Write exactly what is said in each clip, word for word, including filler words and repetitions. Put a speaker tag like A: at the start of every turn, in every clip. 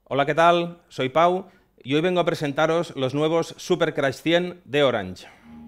A: Hola, ¿qué tal? Soy Pau y hoy vengo a presentaros los nuevos Super Crash cien de Orange.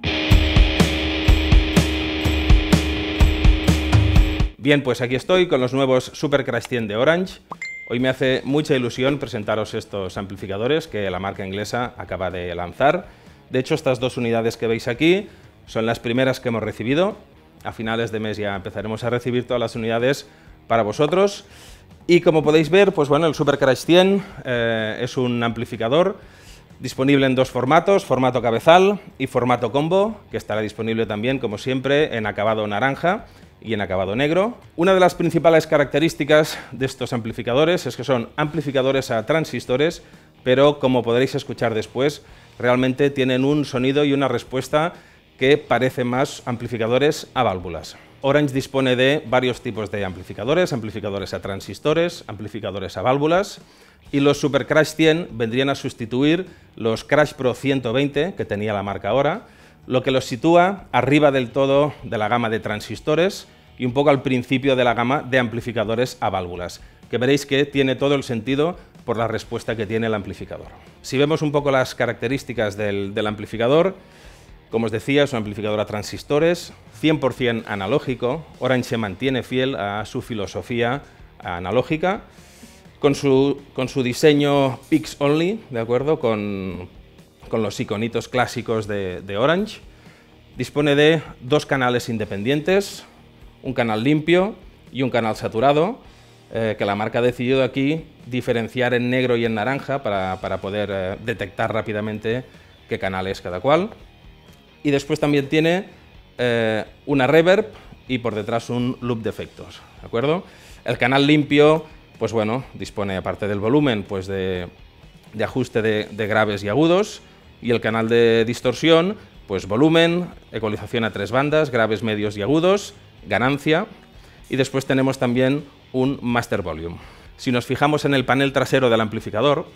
A: Bien, pues aquí estoy con los nuevos Super Crash cien de Orange. Hoy me hace mucha ilusión presentaros estos amplificadores que la marca inglesa acaba de lanzar. De hecho, estas dos unidades que veis aquí son las primeras que hemos recibido. A finales de mes ya empezaremos a recibir todas las unidades para vosotros. Y como podéis ver, pues bueno, el Super Crash cien eh, es un amplificador disponible en dos formatos, formato cabezal y formato combo, que estará disponible también, como siempre, en acabado naranja y en acabado negro. Una de las principales características de estos amplificadores es que son amplificadores a transistores, pero como podréis escuchar después, realmente tienen un sonido y una respuesta que parece más amplificadores a válvulas. Orange dispone de varios tipos de amplificadores, amplificadores a transistores, amplificadores a válvulas, y los Super Crash cien vendrían a sustituir los Crash Pro ciento veinte que tenía la marca ahora, lo que los sitúa arriba del todo de la gama de transistores y un poco al principio de la gama de amplificadores a válvulas, que veréis que tiene todo el sentido por la respuesta que tiene el amplificador. Si vemos un poco las características del, del amplificador, como os decía, es un amplificador a transistores, cien por cien analógico. Orange se mantiene fiel a su filosofía analógica, con su, con su diseño Pix Only, ¿de acuerdo? Con, con los iconitos clásicos de, de Orange. Dispone de dos canales independientes, un canal limpio y un canal saturado, eh, que la marca ha decidido aquí diferenciar en negro y en naranja para, para poder eh, detectar rápidamente qué canal es cada cual. Y después también tiene eh, una reverb y por detrás un loop de efectos, ¿de acuerdo? El canal limpio, pues bueno, dispone aparte del volumen, pues de, de ajuste de, de graves y agudos, y el canal de distorsión, pues volumen, ecualización a tres bandas, graves, medios y agudos, ganancia, y después tenemos también un master volume. Si nos fijamos en el panel trasero del amplificador,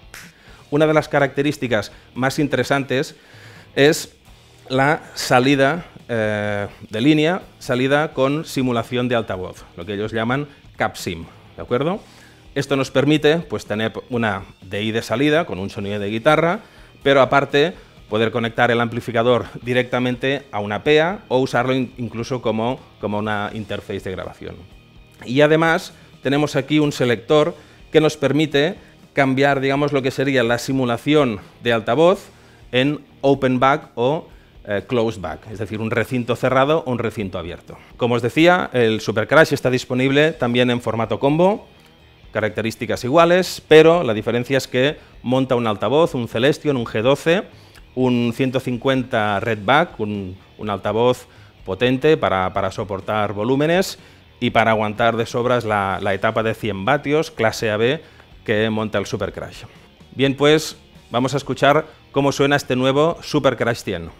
A: una de las características más interesantes es la salida eh, de línea, salida con simulación de altavoz, lo que ellos llaman CapSim, ¿de acuerdo? Esto nos permite pues, tener una D I de salida con un sonido de guitarra, pero aparte poder conectar el amplificador directamente a una P A o usarlo in incluso como, como una interface de grabación. Y además tenemos aquí un selector que nos permite cambiar, digamos, lo que sería la simulación de altavoz en open back o Eh, closed back, es decir, un recinto cerrado o un recinto abierto. Como os decía, el Super Crash está disponible también en formato combo, características iguales, pero la diferencia es que monta un altavoz, un Celestion, un G doce, un ciento cincuenta Redback, un, un altavoz potente para, para soportar volúmenes y para aguantar de sobras la, la etapa de cien vatios, clase A B, que monta el Super Crash. Bien, pues vamos a escuchar cómo suena este nuevo Super Crash cien.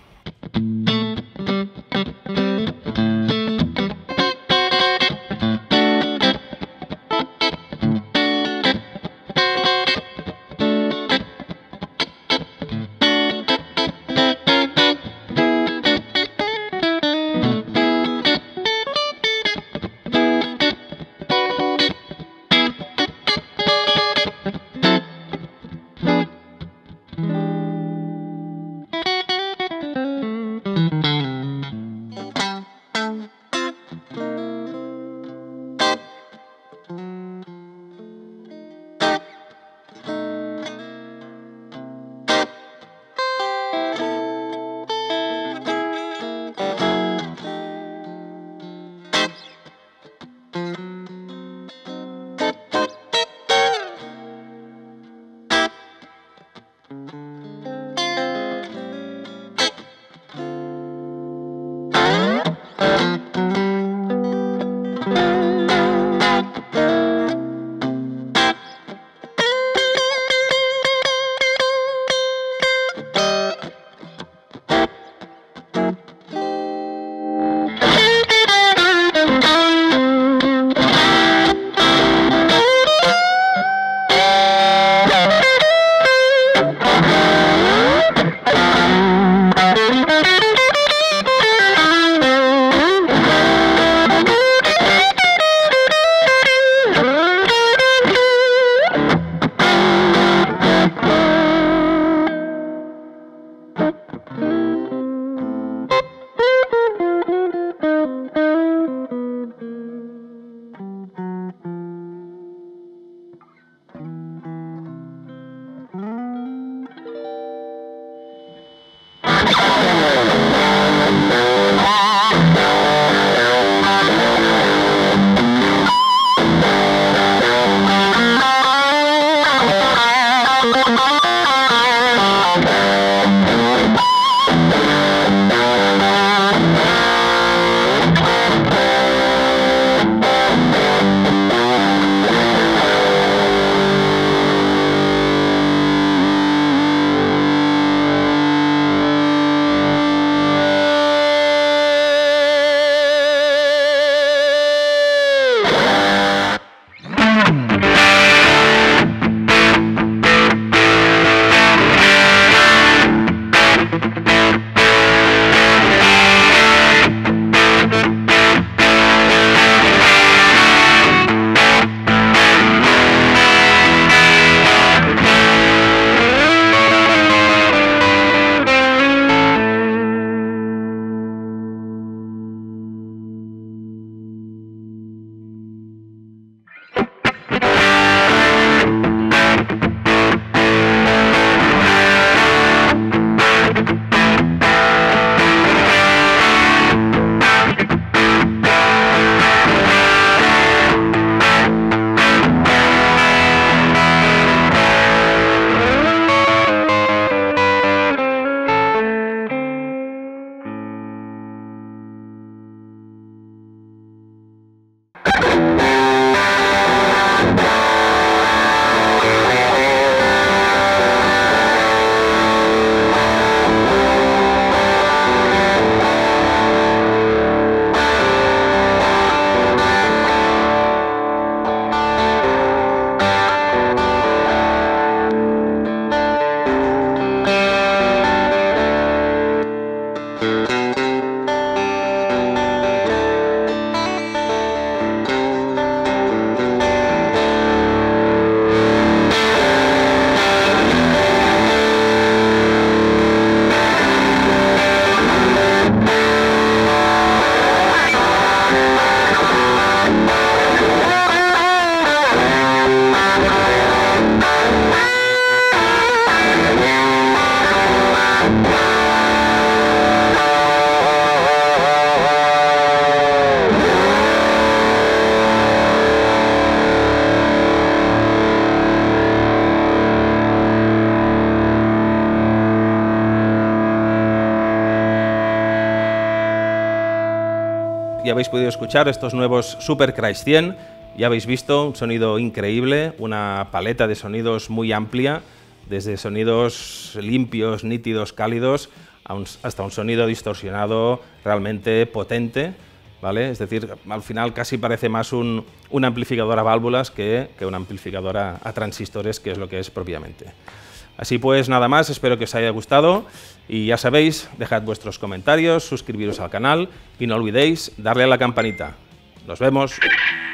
A: ya habéis podido escuchar estos nuevos Super Crash cien. Ya habéis visto un sonido increíble, una paleta de sonidos muy amplia, desde sonidos limpios, nítidos, cálidos, a un, hasta un sonido distorsionado realmente potente, ¿vale? Es decir, al final casi parece más un, un amplificador a válvulas que, que un amplificador a, a transistores, que es lo que es propiamente. Así pues, nada más, espero que os haya gustado y ya sabéis, dejad vuestros comentarios, suscribiros al canal y no olvidéis darle a la campanita. ¡Nos vemos!